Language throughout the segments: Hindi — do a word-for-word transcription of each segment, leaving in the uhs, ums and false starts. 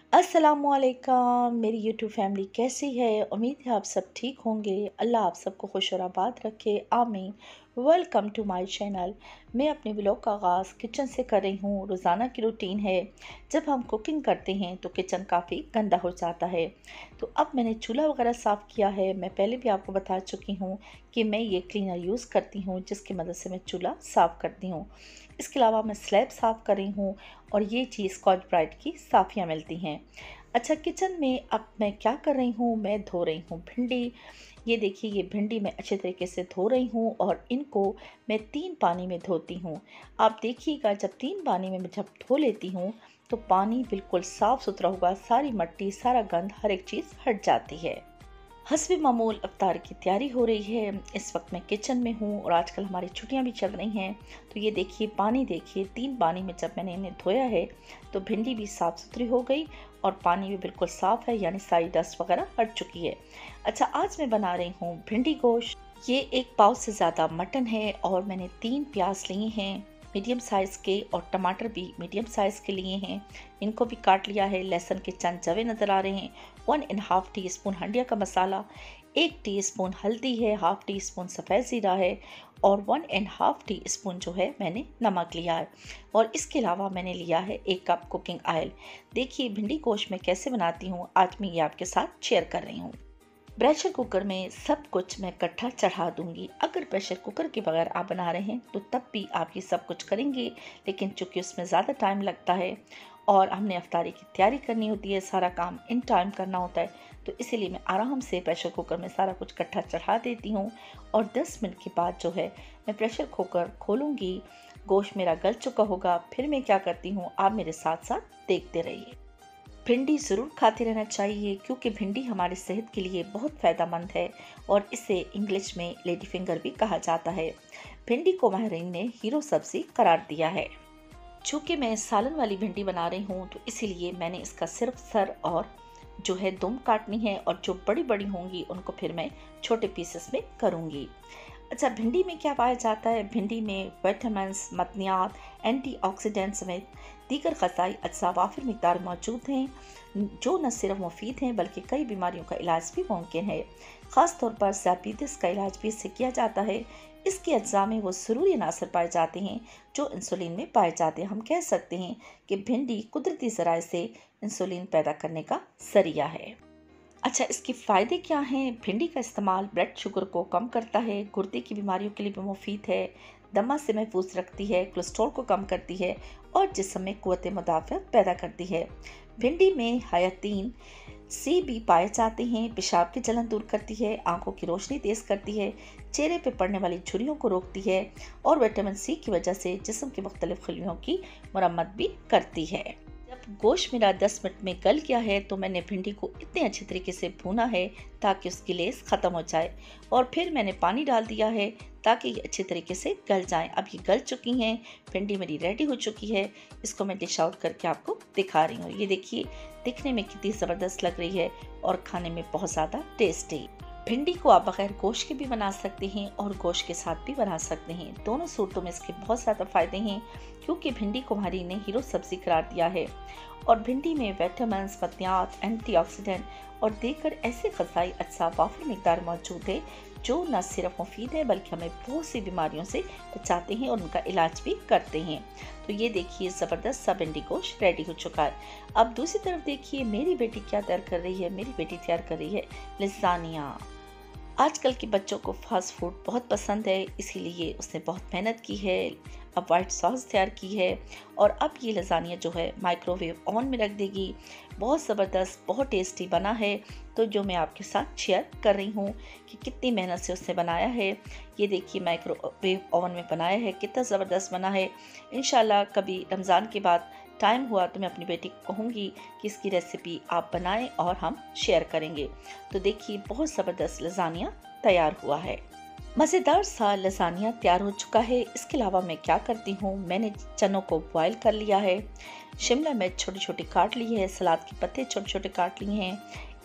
अस्सलामुअलैकुम मेरी यूट्यूब फैमिली कैसी है। उम्मीद है आप सब ठीक होंगे। अल्लाह आप सबको खुश और आबाद रखे, आमीन। Welcome to my channel. मैं अपने व्लॉग का आगाज़ किचन से कर रही हूँ। रोज़ाना की रूटीन है, जब हम कुकिंग करते हैं तो किचन काफ़ी गंदा हो जाता है। तो अब मैंने चूल्हा वगैरह साफ़ किया है। मैं पहले भी आपको बता चुकी हूँ कि मैं ये क्लीनर यूज़ करती हूँ, जिसकी मदद से मैं चूल्हा साफ़ करती हूँ। इसके अलावा मैं स्लैब साफ़ कर रही हूँ और ये चीज़ स्कॉच ब्राइट की साफ़ियाँ मिलती हैं। अच्छा, किचन में अब मैं क्या कर रही हूँ, मैं धो रही हूँ भिंडी। ये देखिए, ये भिंडी मैं अच्छे तरीके से धो रही हूँ और इनको मैं तीन पानी में धोती हूँ। आप देखिएगा, जब तीन पानी में मैं जब धो लेती हूँ तो पानी बिल्कुल साफ़ सुथरा होगा, सारी मिट्टी, सारा गंद, हर एक चीज़ हट जाती है। हस्बे मामूल अफ्तार की तैयारी हो रही है। इस वक्त मैं किचन में हूँ और आजकल हमारी छुट्टियाँ भी चल रही हैं। तो ये देखिए, पानी देखिए, तीन पानी में जब मैंने इन्हें धोया है तो भिंडी भी साफ़ सुथरी हो गई और पानी भी बिल्कुल साफ़ है, यानी सारी डस्ट वगैरह हट चुकी है। अच्छा, आज मैं बना रही हूँ भिंडी गोश्त। ये एक पाव से ज़्यादा मटन है और मैंने तीन प्याज लिए हैं मीडियम साइज़ के, और टमाटर भी मीडियम साइज़ के लिए हैं, इनको भी काट लिया है। लहसुन के चंद जवे नज़र आ रहे हैं। One and half teaspoon हंडिया का मसाला, एक टीस्पून हल्दी है, हाफ टी स्पून सफ़ेद ज़ीरा है और one and half teaspoon जो है मैंने नमक लिया है। और इसके अलावा मैंने लिया है एक कप कुकिंग ऑयल। देखिए, भिंडी गोश्त मैं कैसे बनाती हूँ, आज मैं ये आपके साथ शेयर कर रही हूँ। प्रेशर कुकर में सब कुछ मैं इकट्ठा चढ़ा दूंगी। अगर प्रेशर कुकर के बगैर आप बना रहे हैं तो तब भी आप ये सब कुछ करेंगे, लेकिन चूंकि उसमें ज़्यादा टाइम लगता है और हमने अफ्तारी की तैयारी करनी होती है, सारा काम इन टाइम करना होता है, तो इसीलिए मैं आराम से प्रेशर कुकर में सारा कुछ इकट्ठा चढ़ा देती हूँ। और दस मिनट के बाद जो है मैं प्रेशर कुकर खोलूँगी। गोश्त मेरा गल चुका होगा, फिर मैं क्या करती हूँ आप मेरे साथ साथ देखते रहिए। भिंडी ज़रूर खाते रहना चाहिए, क्योंकि भिंडी हमारी सेहत के लिए बहुत फ़ायदेमंद है और इसे इंग्लिश में लेडी फिंगर भी कहा जाता है। भिंडी को माहिरीन ने हीरो सब्ज़ी करार दिया है। चूँकि मैं सालन वाली भिंडी बना रही हूँ तो इसीलिए मैंने इसका सिर्फ सर और जो है दुम काटनी है, और जो बड़ी बड़ी होंगी उनको फिर मैं छोटे पीसेस में करूँगी। अच्छा, भिंडी में क्या पाया जाता है? भिंडी में विटामिन्स, मदनियात, एंटीऑक्सीडेंट समेत दीगर ग़िज़ाई अज्जा वाफिर मिक़दार मौजूद हैं, जो न सिर्फ मुफीद हैं बल्कि कई बीमारियों का इलाज भी मुमकिन है। ख़ास तौर पर ज़ियादतीस का इलाज भी इससे किया जाता है। इसके अज्जा में वो ज़रूरी अनासर पाए जाते हैं जो इंसुलिन में पाए जाते हैं। हम कह सकते हैं कि भिंडी कुदरती ज़राए से इंसुलिन पैदा करने का ज़रिया है। अच्छा, इसके फ़ायदे क्या हैं? भिंडी का इस्तेमाल ब्लड शुगर को कम करता है, गुर्दे की बीमारियों के लिए भी मुफीद है, दमा से महफूज रखती है, कोलेस्ट्रॉल को कम करती है और जिस्म में क़ुव्वत मुदाफ़ा पैदा करती है। भिंडी में हायातीन सी भी पाए जाते हैं, पेशाब की जलन दूर करती है, आंखों की रोशनी तेज़ करती है, चेहरे पर पड़ने वाली झुर्रियों को रोकती है और विटामिन सी की वजह से जिस्म की मुख्तलिफ खलियों की मरम्मत भी करती है। जब गोश्त मेरा दस मिनट में गल गया है तो मैंने भिंडी को इतने अच्छे तरीके से भूना है ताकि उसकी लेस ख़त्म हो जाए, और फिर मैंने पानी डाल दिया है ताकि ये अच्छे तरीके से गल जाएं। अब ये गल चुकी हैं, भिंडी मेरी रेडी हो चुकी है। इसको मैं डिश आउट करके आपको दिखा रही हूँ। ये देखिए, दिखने में कितनी ज़बरदस्त लग रही है और खाने में बहुत ज़्यादा टेस्टी। भिंडी को आप बगैर गोश्त के भी बना सकते हैं और गोश्त के साथ भी बना सकते हैं। दोनों सूरतों में इसके बहुत ज़्यादा फ़ायदे हैं, क्योंकि भिंडी को हमारी ने हीरो सब्ज़ी करार दिया है और भिंडी में विटामिन्स, मदनियात, एंटीऑक्सीडेंट और दीगर ऐसे ग़िज़ाई अज्जा वाफिर मिक़दार मौजूद है जो न सिर्फ मुफीद है बल्कि हमें बहुत सी बीमारियों से बचाते हैं और उनका इलाज भी करते हैं। तो ये देखिए, ज़बरदस्त सा भिंडी गोश्त रेडी हो चुका है। अब दूसरी तरफ देखिए, मेरी बेटी क्या तैयार कर रही है। मेरी बेटी तैयार कर रही है लसानिया। आजकल के बच्चों को फास्ट फूड बहुत पसंद है, इसीलिए उसने बहुत मेहनत की है। अब वाइट सॉस तैयार की है और अब ये लसानिया जो है माइक्रोवेव ओवन में रख देगी। बहुत ज़बरदस्त, बहुत टेस्टी बना है। तो जो मैं आपके साथ शेयर कर रही हूँ कि कितनी मेहनत से उसने बनाया है। ये देखिए, माइक्रोवेव ओवन में बनाया है, कितना ज़बरदस्त बना है। इंशाल्लाह कभी रमज़ान के बाद टाइम हुआ तो मैं अपनी बेटी को कहूँगी कि इसकी रेसिपी आप बनाएं और हम शेयर करेंगे। तो देखिए, बहुत ज़बरदस्त लसानिया तैयार हुआ है। मज़ेदार सा लसानिया तैयार हो चुका है। इसके अलावा मैं क्या करती हूँ, मैंने चनों को बॉयल कर लिया है, शिमला मिर्च छोटी छोटी काट ली है, सलाद के पत्ते छोटे छोटे काट लिए हैं,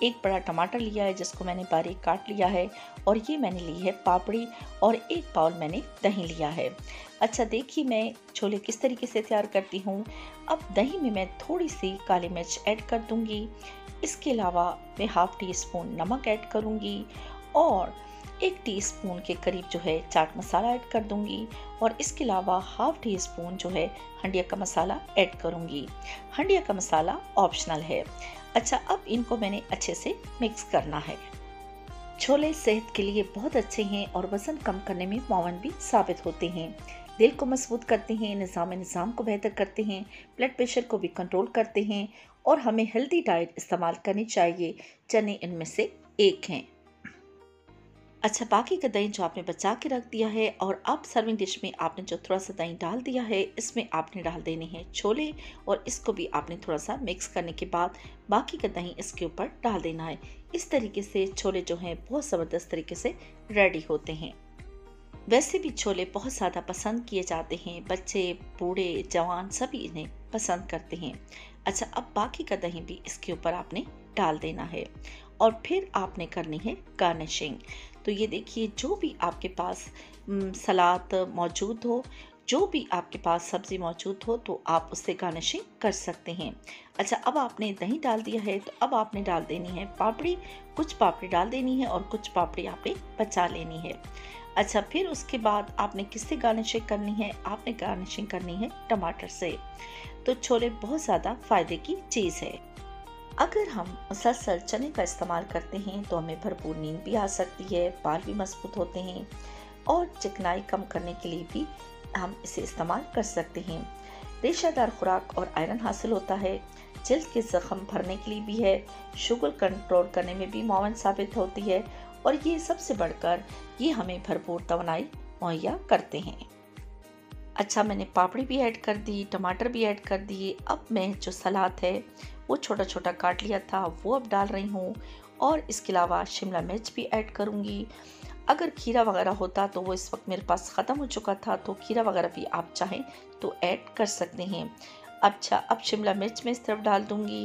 एक बड़ा टमाटर लिया है जिसको मैंने बारीक काट लिया है, और ये मैंने ली है पापड़ी, और एक बाउल मैंने दही लिया है। अच्छा देखिए मैं छोले किस तरीके से तैयार करती हूँ। अब दही में मैं थोड़ी सी काली मिर्च ऐड कर दूंगी। इसके अलावा मैं हाफ टी स्पून नमक ऐड करूंगी, और एक टीस्पून के करीब जो है चाट मसाला ऐड कर दूंगी, और इसके अलावा हाफ टी स्पून जो है हंडिया का मसाला ऐड करूंगी। हंडिया का मसाला ऑप्शनल है। अच्छा अब इनको मैंने अच्छे से मिक्स करना है। छोले सेहत के लिए बहुत अच्छे हैं और वजन कम करने में मुआवन भी साबित होते हैं। दिल को मजबूत करते हैं, निज़ाम निज़ाम को बेहतर करते हैं, ब्लड प्रेशर को भी कंट्रोल करते हैं, और हमें हेल्दी डाइट इस्तेमाल करनी चाहिए। चने इनमें से एक हैं। अच्छा बाकी का दही जो आपने बचा के रख दिया है, और अब सर्विंग डिश में आपने जो थोड़ा सा दही डाल दिया है, इसमें आपने डाल देने हैं छोले, और इसको भी आपने थोड़ा सा मिक्स करने के बाद बाकी का दही इसके ऊपर डाल देना है। इस तरीके से छोले जो हैं बहुत ज़बरदस्त तरीके से रेडी होते हैं। वैसे भी छोले बहुत ज़्यादा पसंद किए जाते हैं, बच्चे बूढ़े जवान सभी इन्हें पसंद करते हैं। अच्छा अब बाकी का दही भी इसके ऊपर आपने डाल देना है, और फिर आपने करनी है गार्निशिंग। तो ये देखिए जो भी आपके पास सलाद मौजूद हो, जो भी आपके पास सब्ज़ी मौजूद हो, तो आप उससे गार्निशिंग कर सकते हैं। अच्छा अब आपने दही डाल दिया है, तो अब आपने डाल देनी है पापड़ी। कुछ पापड़ी डाल देनी है और कुछ पापड़ी आपने बचा लेनी है। अच्छा फिर उसके बाद आपने किससे गार्निशिंग करनी है? आपने गार्निशिंग करनी है टमाटर से। तो छोले बहुत ज़्यादा फ़ायदे की चीज़ है। अगर हम मुसलसल चने का इस्तेमाल करते हैं तो हमें भरपूर नींद भी आ सकती है, बाल भी मजबूत होते हैं, और चिकनाई कम करने के लिए भी हम इसे इस्तेमाल कर सकते हैं। रेशेदार खुराक और आयरन हासिल होता है, जल्द के जख्म भरने के लिए भी है, शुगर कंट्रोल करने में भी मुआवन साबित होती है, और ये सबसे बढ़कर ये हमें भरपूर तवानाई मुहैया करते हैं। अच्छा मैंने पापड़ी भी ऐड कर दी, टमाटर भी ऐड कर दिए। अब मैं जो सलाद है वो छोटा छोटा काट लिया था वो अब डाल रही हूँ, और इसके अलावा शिमला मिर्च भी ऐड करूँगी। अगर खीरा वगैरह होता तो वो इस वक्त मेरे पास ख़त्म हो चुका था, तो खीरा वगैरह भी आप चाहें तो ऐड कर सकते हैं। अच्छा अब शिमला मिर्च मैं इस तरफ डाल दूँगी।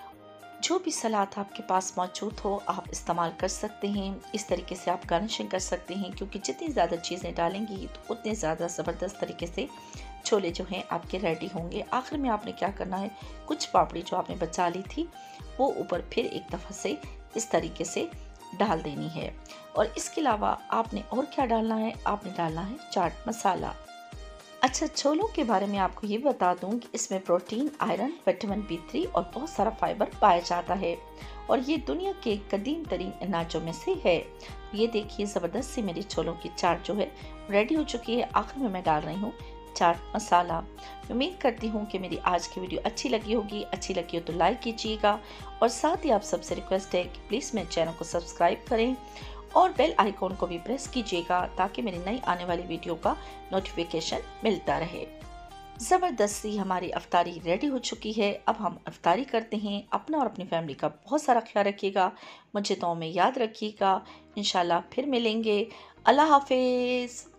जो भी सलाद आपके पास मौजूद हो आप इस्तेमाल कर सकते हैं। इस तरीके से आप गार्निशिंग कर सकते हैं, क्योंकि जितनी ज़्यादा चीज़ें डालेंगी तो उतने ज़्यादा ज़बरदस्त तरीके से छोले जो हैं आपके रेडी होंगे। आखिर में आपने क्या करना है, कुछ पापड़ी जो आपने बचा ली थी वो ऊपर फिर एक दफ़ा से इस तरीके से डाल देनी है। और इसके अलावा आपने और क्या डालना है, आपने डालना है चाट मसाला। अच्छा छोलों के बारे में आपको ये बता दूं कि इसमें protein, iron, vitamin B three और बहुत सारा फाइबर पाया जाता है, और ये दुनिया के कदीम तरीन अनाजों में से है। ये देखिए ज़बरदस्त सी मेरी छोलों की चाट जो है रेडी हो चुकी है। आखिर में मैं डाल रही हूँ चाट मसाला। उम्मीद करती हूँ कि मेरी आज की वीडियो अच्छी लगी होगी। अच्छी लगी हो तो लाइक कीजिएगा, और साथ ही आप सबसे रिक्वेस्ट है कि प्लीज़ मेरे चैनल को सब्सक्राइब करें, और बेल आइकॉन को भी प्रेस कीजिएगा ताकि मेरी नई आने वाली वीडियो का नोटिफिकेशन मिलता रहे। ज़बरदस्त सी हमारी अफ्तारी रेडी हो चुकी है। अब हम अफ्तारी करते हैं। अपना और अपनी फैमिली का बहुत सारा ख्याल रखिएगा, मुझे तो में याद रखिएगा। इंशाल्लाह फिर मिलेंगे। अल्लाह हाफिज़।